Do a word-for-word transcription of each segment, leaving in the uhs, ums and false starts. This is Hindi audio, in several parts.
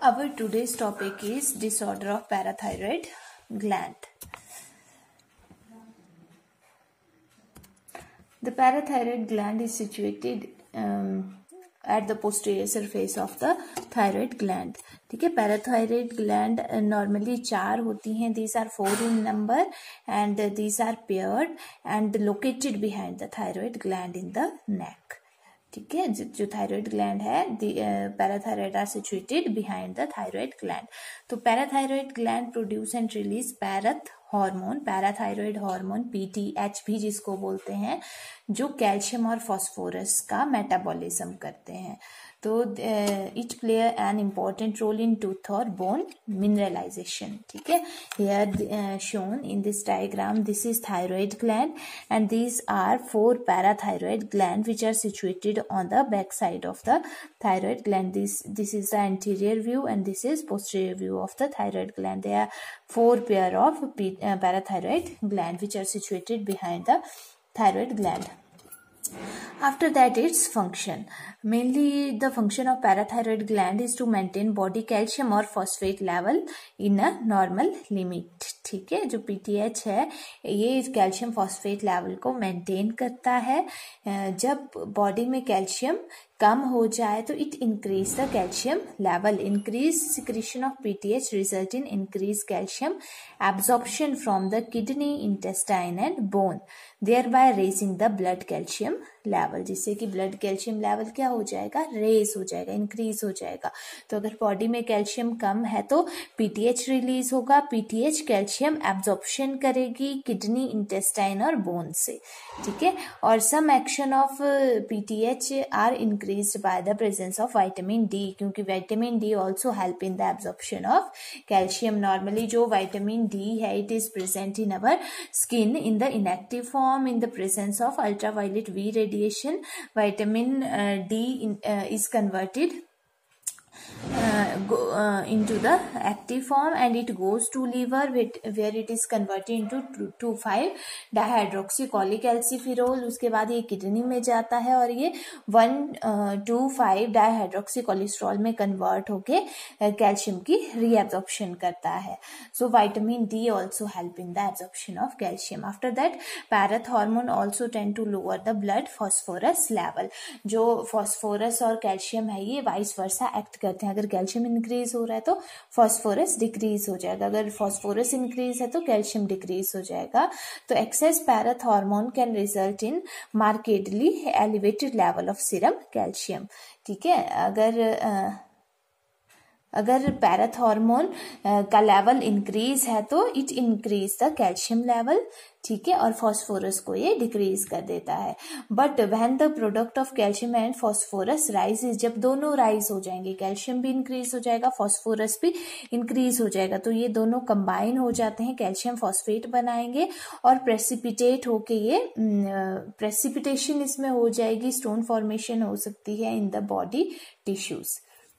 Our today's topic is disorder of parathyroid gland. The parathyroid gland is situated um, at the posterior surface of the thyroid gland. ठीक है, parathyroid gland uh, normally चार होती हैं. These are four in number and uh, these are paired and located behind the thyroid gland in the neck. ठीक है, जो थायराइड ग्लैंड है, parathyroid are situated behind the thyroid gland. तो parathyroid gland produce and release parathormone, parathyroid hormone PTH भी जिसको बोलते हैं, जो कैल्शियम और फास्फोरस का मेटाबॉलिज्म करते हैं. तो it play an important role in tooth और बोन मिनरलाइजेशन. ठीक है, here shown in this diagram this is thyroid gland and these are four parathyroid gland which are situated on the back side of the thyroid gland. This this is the anterior view and this is posterior view of the thyroid gland. There are four pair of uh, parathyroid gland which are situated behind the thyroid gland. After that, its function. Mainly the function of parathyroid gland is to maintain body calcium or phosphate level in a normal limit. ठीक है, जो पीटीएच है ये कैल्शियम फॉस्फेट लेवल को मेंटेन करता है. जब बॉडी में कैल्शियम कम हो जाए तो it increase the calcium level. Increase secretion of PTH result in increase calcium absorption from the kidney, intestine and bone, thereby raising the blood calcium level. जिससे कि ब्लड कैल्शियम लेवल क्या हो जाएगा, रेज हो जाएगा, इंक्रीज हो जाएगा. तो अगर बॉडी में कैल्शियम कम है तो पीटीएच रिलीज होगा. पीटीएच कैल्शियम एब्जॉर्प्शन करेगी किडनी, इंटेस्टाइन और बोन से. ठीक है, और some action of PTH are increased by the presence of vitamin D, क्योंकि vitamin D also help in the absorption of calcium. Normally जो विटामिन डी है it is present in our skin in the inactive form in the presence of ultraviolet V radiation. Vitamin uh, D in, uh, is converted Uh, go, uh, into the active form and it goes to liver with, where it is converted into two five dihydroxycholecalciferol. उसके बाद ये किडनी में जाता है और ये one two five dihydroxycholesterol में कन्वर्ट होके कैल्शियम की रीअब्जॉर्प्शन करता है. So vitamin D also help in the absorption of calcium. After that parathormone also tend to lower the blood phosphorus level. जो फॉस्फोरस और कैल्शियम है ये वाइस वर्सा एक्ट करते हैं. अगर कैल्शियम इंक्रीज हो रहा है तो फॉस्फोरस डिक्रीज हो जाएगा, अगर फॉस्फोरस इंक्रीज है तो कैल्शियम डिक्रीज हो जाएगा. तो excess parathormone can result in markedly elevated level of serum calcium. ठीक है, अगर uh, अगर पैरथ हार्मोन का लेवल इंक्रीज है तो it increase the calcium level. ठीक है, और फॉस्फोरस को ये डिक्रीज कर देता है. But when the product of calcium and phosphorus rise, जब दोनों राइज हो जाएंगे, कैल्शियम भी इंक्रीज हो जाएगा, फॉस्फोरस भी इंक्रीज हो जाएगा, तो ये दोनों कंबाइन हो जाते हैं, कैल्शियम फॉस्फेट बनाएंगे और प्रेसिपिटेट होके ये प्रेसिपिटेशन इसमें हो जाएगी, स्टोन फॉर्मेशन हो सकती है इन द बॉडी टिश्यूज.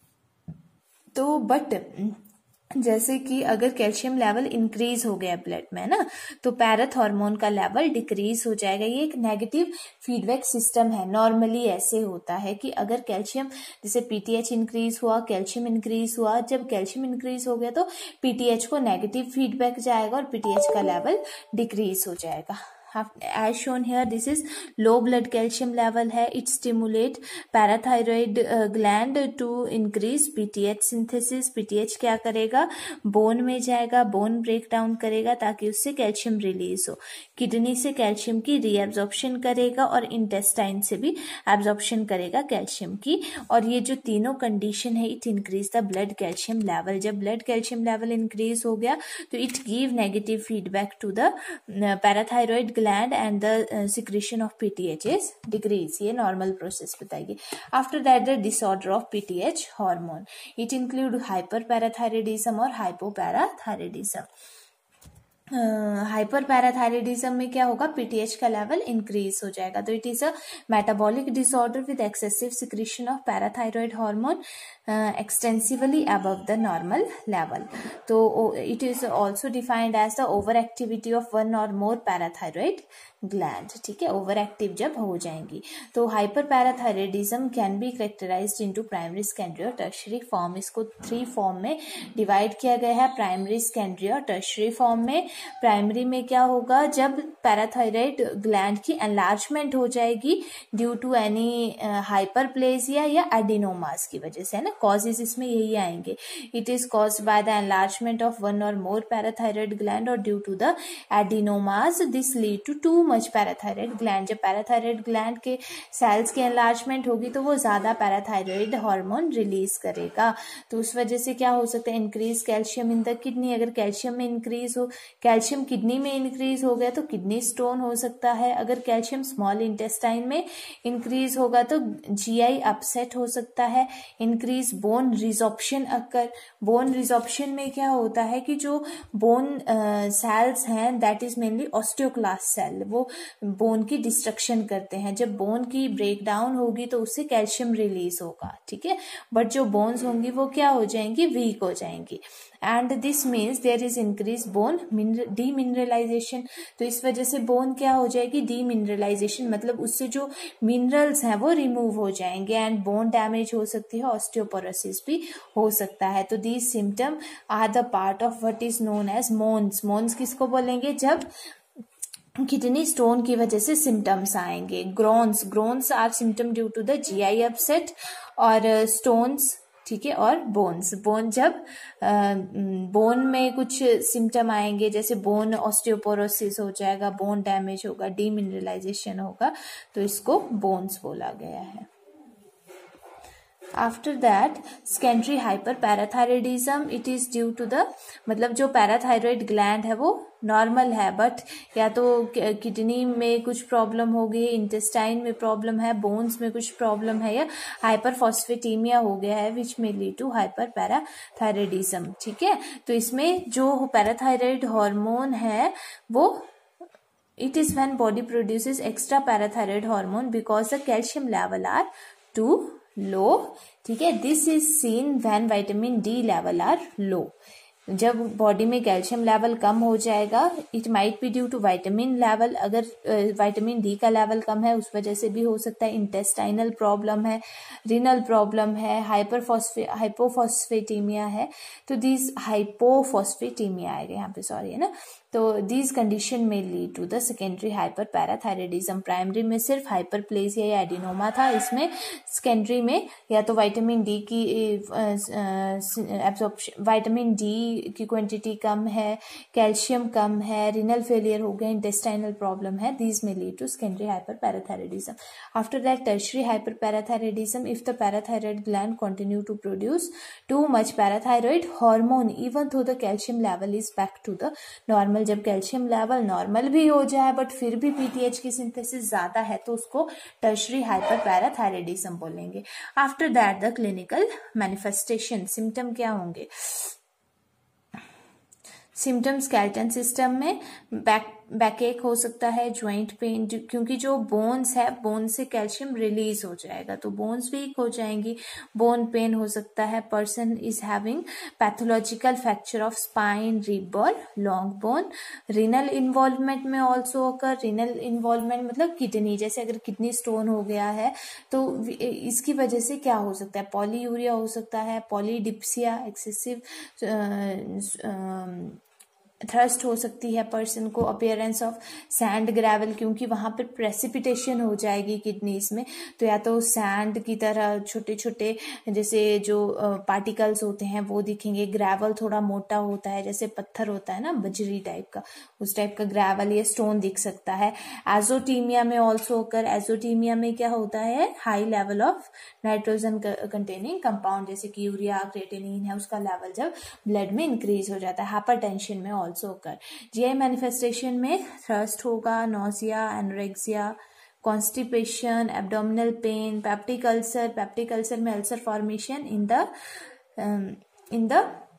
तो बट जैसे कि अगर कैल्शियम लेवल इंक्रीज हो गया ब्लड में ना, तो पैरथ हार्मोन का लेवल डिक्रीज हो जाएगा. ये एक नेगेटिव फीडबैक सिस्टम है. नॉर्मली ऐसे होता है कि अगर कैल्शियम, जैसे पीटीएच इंक्रीज हुआ, कैल्शियम इंक्रीज हुआ, जब कैल्शियम इंक्रीज हो गया तो पीटीएच को नेगेटिव फीडबैक जाएगा और पीटीएच का लेवल डिक्रीज हो जाएगा. As shown here, this is low blood calcium level है. It stimulate parathyroid uh, gland to increase P T H synthesis. P T H क्या करेगा, बोन में जाएगा, बोन ब्रेक डाउन करेगा ताकि उससे कैल्शियम रिलीज हो. किडनी से कैल्शियम की रीअब्जॉर्प्शन करेगा और इंटेस्टाइन से भी एब्जॉर्प्शन करेगा कैल्शियम की. और ये जो तीनों कंडीशन है it increase the blood calcium level. जब ब्लड कैल्शियम लेवल इंक्रीज हो गया तो it give negative feedback to the parathyroid gland and the uh, secretion of P T H is decrease. ये normal process बताएगी. After that, the disorder of P T H hormone. It include hyperparathyroidism और hypoparathyroidism. हाइपर पैराथायराइडिज्म में क्या होगा, पीटीएच का लेवल इंक्रीज हो जाएगा. तो it is a metabolic disorder with excessive secretion of parathyroid hormone extensively above the normal level. तो it is also defined as the over activity of one or more parathyroid gland, ठीक है, ओवर एक्टिव जब हो जाएंगी। तो hyperparathyroidism can be characterized into primary, secondary और टर्शियरी फॉर्म। इसको थ्री फॉर्म में डिवाइड किया गया है, प्राइमरी, सेकेंडरी और टर्शियरी फॉर्म में। प्राइमरी में क्या होगा, जब पैराथायराइड ग्लैंड की एनलार्जमेंट हो जाएगी ड्यू टू एनी हाइपरप्लेजिया या एडिनोमास की वजह से, है ना, कॉजेज इसमें यही आएंगे। It is caused by the enlargement of one or more parathyroid gland और due to the adenomas this lead to too much parathyroid gland. जब पैराथायराइड ग्लैंड के सेल्स की एनलार्जमेंट होगी तो वो ज्यादा पैराथायराइड हार्मोन रिलीज करेगा। तो उस वजह से क्या हो सकता है, increase calcium in the kidney. अगर कैल्शियम में इंक्रीज हो, कैल्शियम किडनी में इंक्रीज हो गया तो किडनी स्टोन हो सकता है। अगर कैल्शियम स्मॉल इंटेस्टाइन में इंक्रीज होगा तो जीआई अपसेट हो सकता है। Increase bone resorption occur. Bone resorption में क्या होता है कि जो बोन सेल्स हैं that is mainly osteoclast cell, वो बोन की डिस्ट्रक्शन करते हैं। जब बोन की ब्रेक डाउन होगी तो उससे कैल्शियम रिलीज होगा, ठीक है, बट जो बोन्स होंगी वो क्या हो जाएंगी, वीक हो जाएंगी। And this means there is increase bone demineralization. तो इस वजह से बोन क्या हो जाएगी, डीमिनरलाइजेशन, मतलब उससे जो मिनरल्स हैं वो रिमूव हो जाएंगे एंड बोन डैमेज हो सकती है, ऑस्टियोपोरोसिस भी हो सकता है। तो these symptom are the part of what is known as moans. Moans किसको बोलेंगे, जब किडनी स्टोन की वजह से सिम्टम्स आएंगे। Groans, groans are symptom due to the GI upset और स्टोन्स, ठीक है, और बोन्स, बोन जब बोन में कुछ सिम्टम आएंगे जैसे बोन ऑस्टियोपोरोसिस हो जाएगा, बोन डैमेज होगा, डीमिनरलाइजेशन होगा, तो इसको बोन्स बोला गया है। After that secondary hyperparathyroidism, it is due to the, मतलब जो पैराथायराइड ग्लैंड है वो नॉर्मल है बट या तो किडनी में कुछ प्रॉब्लम हो गई, इंटेस्टाइन में प्रॉब्लम है, बोन्स में कुछ प्रॉब्लम है या हाइपरफॉस्फेटीमिया हो गया है which may lead to hyperparathyroidism, ठीक है। तो इसमें जो पैराथायराइड हार्मोन है वो it is when body produces extra parathyroid hormone because the calcium level are too low, ठीक है। this is seen when vitamin D level are low। जब बॉडी में कैल्शियम लेवल कम हो जाएगा, it might be due to vitamin level, अगर विटामिन डी का लेवल कम है उस वजह से भी हो सकता है। इंटेस्टाइनल प्रॉब्लम है, रीनल प्रॉब्लम है, हाइपरफॉस्फे हाइपोफॉस्फेटीमिया है, तो दिस हाइपोफॉस्फेटीमिया आएगा यहाँ पे, सॉरी, है ना। तो this condition may lead to the secondary hyperparathyroidism. Primary में सिर्फ हाइपरप्लेजिया या एडिनोमा था, इसमें सेकेंडरी में या तो विटामिन डी की एब्जॉर्प्शन, विटामिन डी की क्वांटिटी कम है, कैल्शियम कम है, रिनल फेलियर हो गया, इंटेस्टाइनल प्रॉब्लम है, these may lead to secondary hyperparathyroidism. After that tertiary hyperparathyroidism, if the parathyroid gland continue to produce too much parathyroid hormone even though the calcium level is back to the normal. जब कैल्शियम लेवल नॉर्मल भी हो जाए बट फिर भी पीटीएच की सिंथेसिस ज्यादा है तो उसको टर्शियरी हाइपर पैराथायराइडिज्म बोलेंगे। After that the clinical manifestation, symptom क्या होंगे, सिम्टम स्केलेटन सिस्टम में बैक बैकएक हो सकता है, ज्वाइंट पेन, क्योंकि जो बोन्स है बोन से कैल्शियम रिलीज हो जाएगा तो बोन्स वीक हो जाएंगी, बोन पेन हो सकता है। Person is having pathological fracture of spine, rib और long bone. Renal involvement may also occur, renal involvement मतलब किडनी, जैसे अगर किडनी स्टोन हो गया है तो इसकी वजह से क्या हो सकता है, पॉलीयूरिया हो सकता है, पॉलीडिप्सिया, एक्सेसिव थ्रस्ट हो सकती है पर्सन को, अपीयरेंस ऑफ सैंड ग्रेवल, क्योंकि वहां पर प्रेसिपिटेशन हो जाएगी किडनीज में, तो या तो सैंड की तरह छोटे छोटे जैसे जो पार्टिकल्स होते हैं वो दिखेंगे, ग्रेवल थोड़ा मोटा होता है जैसे पत्थर होता है ना, बजरी टाइप का, उस टाइप का ग्रेवल या स्टोन दिख सकता है। एजोटीमिया में ऑल्सो कर, एजोटीमिया में क्या होता है, high level of nitrogen containing compound जैसे कि यूरिया, क्रेटिनिन है, उसका लेवल जब ब्लड में इंक्रीज हो जाता है। Hypertension may also occur. GI manifestation में थ्रस्ट होगा, nausea, anorexia, constipation, abdominal pain, peptic ulcer, peptic ulcer में ulcer formation in the in the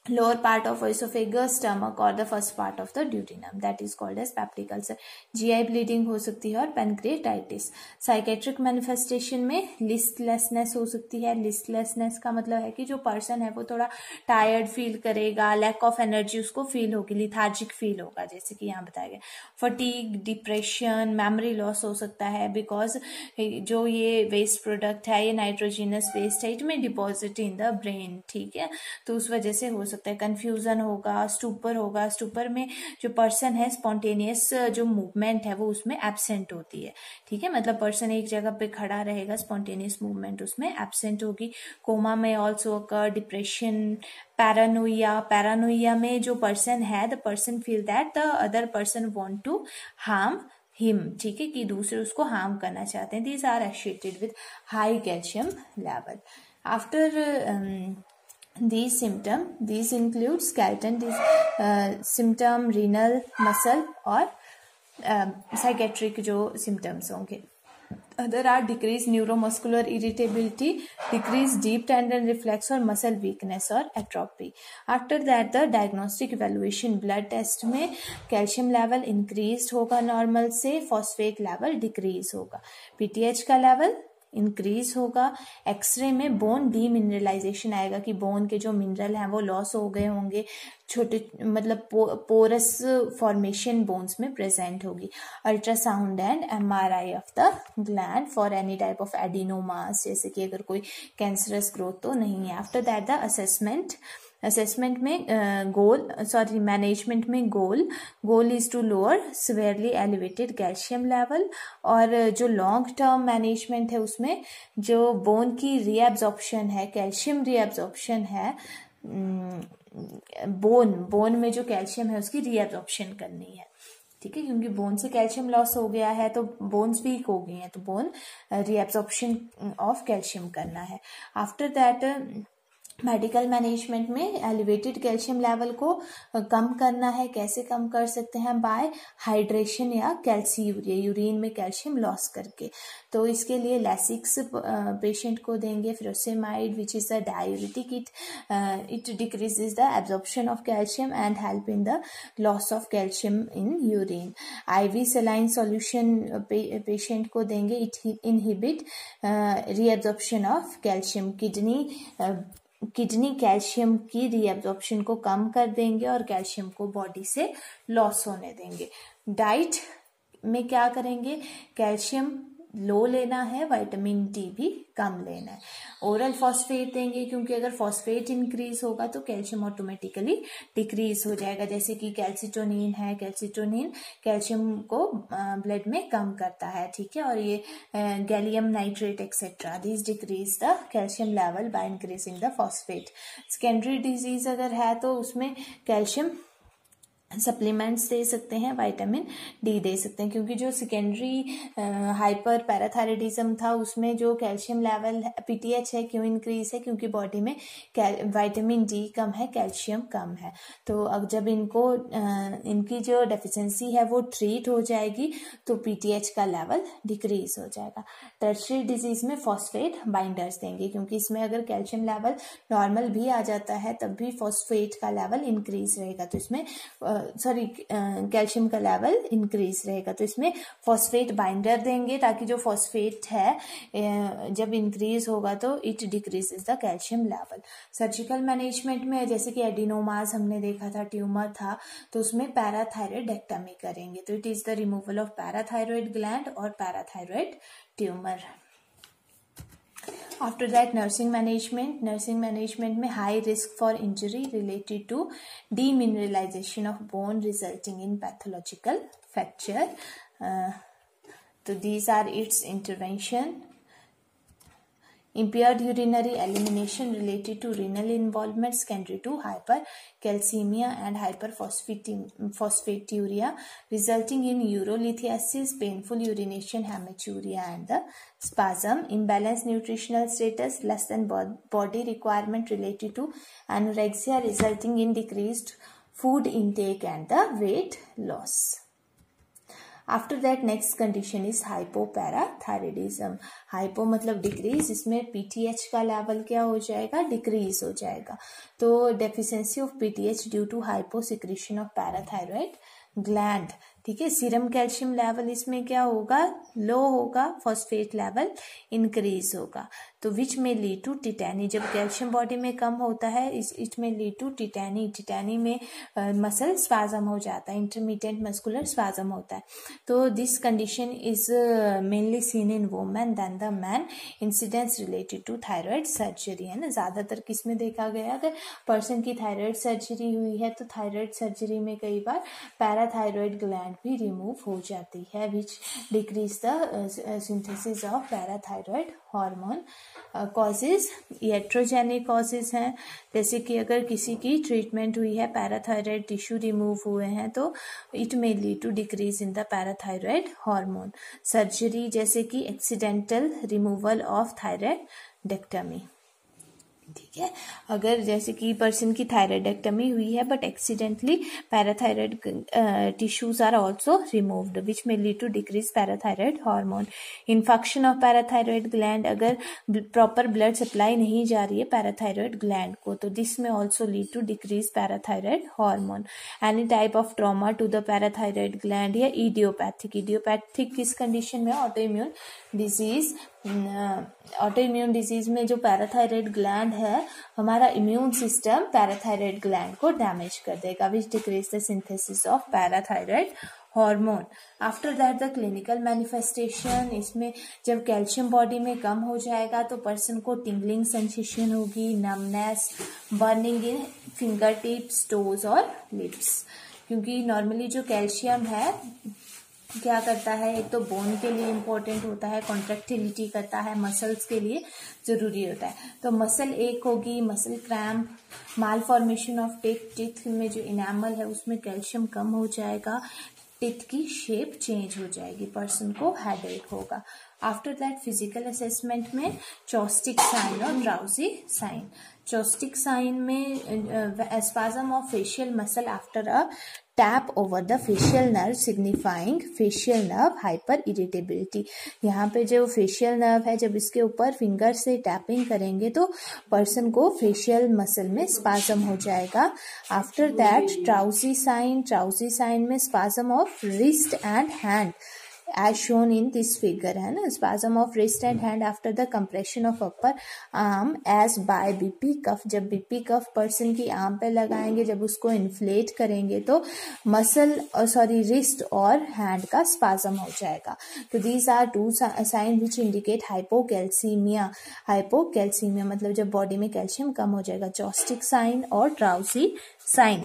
lower part of esophagus, stomach और the first part of the duodenum, that is called as peptic ulcer. G I bleeding हो सकती है और pancreatitis. Psychiatric manifestation में listlessness हो सकती है. listlessness का मतलब है कि जो person है वो थोड़ा tired feel करेगा, lack of energy उसको feel होगी, lethargic feel होगा, जैसे कि यहाँ बताया गया. fatigue, depression, memory loss हो सकता है, because जो ये waste product है, ये nitrogenous waste है, it may deposit in the brain, ठीक है, तो उस वजह से हो सकता है. कंफ्यूजन होगा, स्टूपर होगा. स्टूपर में जो पर्सन है स्पॉन्टेनियस जो मूवमेंट है वो उसमें एब्सेंट होती है, ठीक है, मतलब पर्सन एक जगह पे खड़ा रहेगा, स्पॉन्टेनियस मूवमेंट उसमें एब्सेंट होगी. Coma may also occur. Depression, paranoia. Paranoia में जो पर्सन है, the person feel that the other person want to harm him, ठीक है, कि दूसरे उसको हार्म करना चाहते हैं. These are associated with high calcium level. After these symptom, these include skeleton these uh, symptom, renal, muscle और uh, psychiatric जो symptoms होंगे. Other are decreased neuromuscular irritability, decreased deep tendon reflex और muscle weakness और atrophy. After that the diagnostic evaluation, blood test में calcium level increased होगा normal से, phosphate level decrease होगा, P T H का level इंक्रीज होगा. एक्सरे में बोन डीमिनरलाइजेशन आएगा कि बोन के जो मिनरल हैं वो लॉस हो गए होंगे, छोटे मतलब पो, पोरस फॉर्मेशन बोन्स में प्रेजेंट होगी. Ultrasound and MRI of the gland for any type of adenomas, जैसे कि अगर कोई कैंसरस ग्रोथ तो नहीं है. After that the assessment. Assessment में गोल सॉरी मैनेजमेंट में goal goal is to lower severely elevated calcium level. और जो लॉन्ग टर्म मैनेजमेंट है उसमें जो बोन की रीएब्जॉर्प्शन है, कैल्शियम रीएब्जॉर्प्शन है, बोन बोन में जो कैल्शियम है उसकी रीएब्जॉर्प्शन करनी है, ठीक है, क्योंकि बोन से कैल्शियम लॉस हो गया है तो बोन्स वीक हो गई हैं, तो बोन रीएब्जॉर्प्शन ऑफ कैल्शियम करना है. आफ्टर दैट मेडिकल मैनेजमेंट में एलिवेटेड कैल्शियम लेवल को कम करना है. कैसे कम कर सकते हैं? बाय हाइड्रेशन या कैल्सीयूरिया, यूरिन में कैल्शियम लॉस करके. तो इसके लिए लैसिक्स पेशेंट को देंगे, furosemide which is a diuretic. It it decreases the absorption of calcium and help in the loss of calcium in urine. IV saline solution patient को देंगे. It inhibit reabsorption of calcium. Kidney kidney calcium की रीएब्जॉर्प्शन को कम कर देंगे और कैल्शियम को बॉडी से लॉस होने देंगे. डाइट में क्या करेंगे? कैल्शियम लो लेना है, विटामिन डी भी कम लेना है. ओरल फॉस्फेट देंगे क्योंकि अगर फॉस्फेट इंक्रीज होगा तो कैल्शियम ऑटोमेटिकली डिक्रीज हो जाएगा, जैसे कि कैल्सिटोनिन है. कैल्सिटोनिन कैल्शियम को ब्लड में कम करता है, ठीक है, और ये gallium nitrate etcetera, this decrease the calcium level by increasing the phosphate. Secondary disease अगर है तो उसमें कैल्शियम सप्लीमेंट्स दे सकते हैं, विटामिन डी दे सकते हैं, क्योंकि जो सेकेंडरी हाइपर पैराथायराइडिज्म था उसमें जो कैल्शियम लेवल पीटीएच है क्यों इंक्रीज है? क्योंकि बॉडी में विटामिन डी कम है, कैल्शियम कम है. तो अब जब इनको आ, इनकी जो डेफिशिएंसी है वो ट्रीट हो जाएगी तो पीटीएच का लेवल डिक्रीज हो जाएगा. टर्शियरी डिजीज में फॉस्फेट बाइंडर्स देंगे क्योंकि इसमें अगर कैल्शियम लेवल नॉर्मल भी आ जाता है तब भी फॉस्फेट का लेवल इंक्रीज रहेगा, तो इसमें सॉरी कैल्शियम का लेवल इंक्रीज रहेगा, तो इसमें फॉस्फेट बाइंडर देंगे ताकि जो फॉस्फेट है uh, जब इंक्रीज होगा तो it decreases the calcium level. Surgical management में जैसे कि एडिनोमास हमने देखा था, ट्यूमर था, तो उसमें पैराथायरॉइडेक्टमी करेंगे, तो it is the removal of parathyroid gland और parathyroid tumour. After that nursing management. Nursing management में high risk for injury related to demineralization of bone resulting in pathological fracture. तो these are its intervention. Impaired urinary elimination related to renal involvement secondary to hypercalcemia and hyperphosphaturia resulting in urolithiasis, painful urination, hematuria and the spasm. Imbalanced nutritional status, less than body requirement related to anorexia resulting in decreased food intake and the weight loss. After that next condition is hypoparathyroidism. Hypo मतलब डिक्रीज, इसमें पीटीएच का लेवल क्या हो जाएगा, डिक्रीज हो जाएगा। तो deficiency of PTH due to hypo secretion of parathyroid gland, ठीक है। सीरम कैल्शियम लेवल इसमें क्या होगा, लो होगा, फॉस्फेट लेवल इंक्रीज होगा। तो विच में लीड टू टिटैनी, जब कैल्शियम बॉडी में कम होता है इस इट में लीड टू टिटैनी, टिटैनी में मसल स्पाजम हो जाता है, इंटरमीडिएट मस्कुलर स्पाजम होता है। तो this condition is mainly seen in women than the man. Incidence related to thyroid surgery, है ना, ज्यादातर किस में देखा गया, अगर पर्सन की थायराइड सर्जरी हुई है तो थायराइड सर्जरी में कई बार पैराथायरॉयड ग्लैंड भी रिमूव हो जाती है, which decrease the synthesis of parathyroid hormone. Causes iatrogenic causes हैं, जैसे कि अगर किसी की ट्रीटमेंट हुई है, पैराथायरॉयड टिश्यू रिमूव हुए हैं, तो it may lead to decrease in the parathyroid hormone. Surgery जैसे कि एक्सीडेंटल रिमूवल ऑफ थायराइडेक्टमी, ठीक है। अगर जैसे कि पर्सन की थायराइडेक्टमी हुई है but accidentally parathyroid tissues are also removed, which may lead to decrease parathyroid hormone. Infection of parathyroid gland, अगर प्रॉपर ब्लड सप्लाई नहीं जा रही है पैराथायरॉयड ग्लैंड को, तो this may also lead to decrease parathyroid hormone. Any type of trauma to the parathyroid gland या इडियोपैथिक, इडियोपैथिक किस कंडीशन में, autoimmune disease. Autoimmune disease में जो पैराथायरॉयड ग्लैंड है, हमारा इम्यून सिस्टम पैराथायरॉयड ग्लैंड को डैमेज कर देगा, which decrease the synthesis of parathyroid hormone. After that the clinical manifestation, इसमें जब कैल्शियम बॉडी में कम हो जाएगा तो पर्सन को टिंगलिंग सेंसेशन होगी, numbness, burning in finger tips, toes और लिप्स, क्योंकि नॉर्मली जो कैल्शियम है क्या करता है, एक तो बोन के लिए इम्पोर्टेंट होता है, कॉन्ट्रेक्टिलिटी करता है, मसल्स के लिए जरूरी होता है। तो मसल एक होगी, muscle cramp, malformation of teeth, teeth में जो इनामल है उसमें कैल्शियम कम हो जाएगा, टिथ की शेप चेंज हो जाएगी, पर्सन को हेडेक होगा। आफ्टर दैट फिजिकल असेसमेंट में चॉस्टिक साइन और ड्राउजी साइन। चॉस्टिक साइन में spasm of facial muscle after a tap over the facial nerve signifying facial nerve hyperirritability. यहाँ पे जो फेशियल नर्व है, जब इसके ऊपर फिंगर से टैपिंग करेंगे तो पर्सन को फेशियल मसल में स्पाजम हो जाएगा। After that Trousseau sign, Trousseau sign में spasm of wrist and hand as shown in this figure, है ना, spasm of wrist and hand after the compression of upper arm as by BP cuff. जब बीपी कफ पर्सन की आर्म पे लगाएंगे, जब उसको इन्फ्लेट करेंगे तो मसल सॉरी रिस्ट और हैंड का स्पाजम हो जाएगा। तो these are two signs which indicate hypocalcemia। hypocalcemia मतलब जब बॉडी में कैल्शियम कम हो जाएगा, चॉस्टिक साइन और Trousseau sign.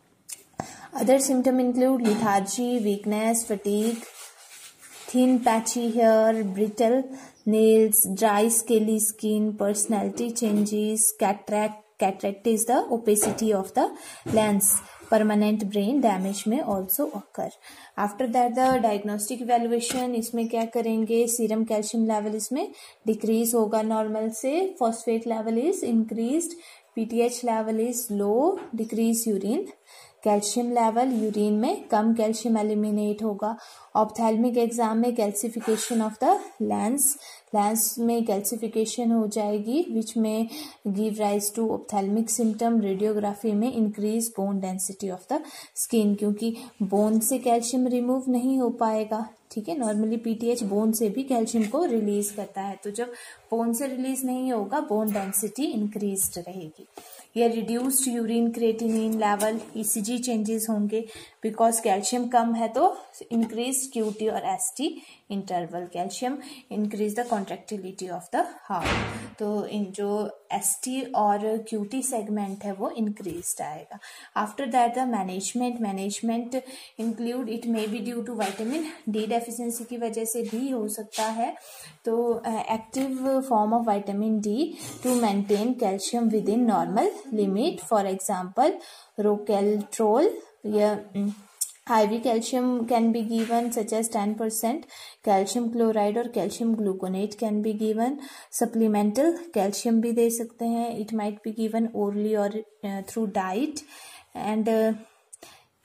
Other symptom include lethargy, weakness, fatigue, thin patchy hair, brittle nails, dry scaly skin, personality changes, cataract. Cataract is the opacity of the lens. Permanent brain damage may also occur. After that the diagnostic evaluation, इसमें क्या करेंगे, सीरम कैल्शियम लेवल इसमें डिक्रीज होगा नॉर्मल से, phosphate level is increased, PTH level is low, decrease urine calcium level, urine में कम कैल्शियम एलिमिनेट होगा। ऑप्थेल्मिक एग्जाम में calcification of the lens, lens में कैल्सिफिकेशन हो जाएगी, विच में give rise to ophthalmic symptom. Radiography में increase bone density of the skin, क्योंकि बोन से कैल्शियम रिमूव नहीं हो पाएगा, ठीक है। नॉर्मली पीटीएच बोन से भी कैल्शियम को रिलीज करता है, तो जब बोन से रिलीज नहीं होगा, बोन डेंसिटी इंक्रीज्ड रहेगी। या reduced urine creatinine level, ECG changes होंगे, बिकॉज कैल्शियम कम है तो इंक्रीज क्यूटी और ST interval. Calcium increase the contractility of the heart, तो इन जो एसटी और क्यूटी सेगमेंट है वो इंक्रीज आएगा। After that the management, management include it may be due to vitamin D deficiency की वजह से भी हो सकता है, तो active form of vitamin D to maintain calcium within normal limit, for example Rocaltrol या I V calcium can be given such as ten percent, calcium chloride और calcium gluconate can be given, supplemental calcium भी दे सकते हैं, it might be given orally or uh, through diet, and uh,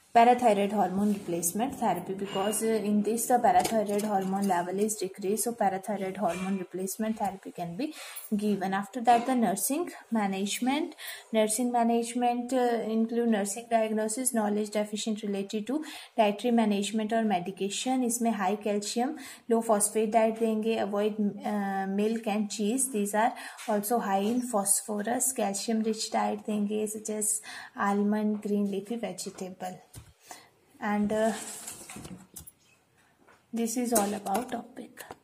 parathyroid hormone replacement therapy, because uh, in this the parathyroid hormone level is decreased, so parathyroid hormone replacement therapy can be given. After that, the nursing management. Nursing management uh, include nursing diagnosis, knowledge deficient related to dietary management और medication. इसमें high calcium, low phosphate diet देंगे, avoid uh, milk and cheese. These are also high in phosphorus. Calcium rich diet देंगे such as almond, green leafy vegetable. And uh, this is all about topic.